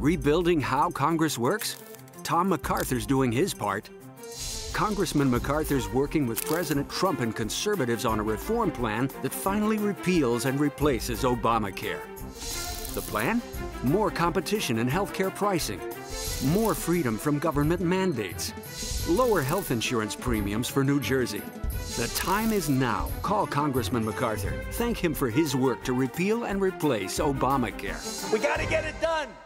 Rebuilding how Congress works? Tom MacArthur's doing his part. Congressman MacArthur's working with President Trump and conservatives on a reform plan that finally repeals and replaces Obamacare. The plan? More competition in healthcare pricing, more freedom from government mandates, lower health insurance premiums for New Jersey. The time is now. Call Congressman MacArthur. Thank him for his work to repeal and replace Obamacare. We gotta get it done.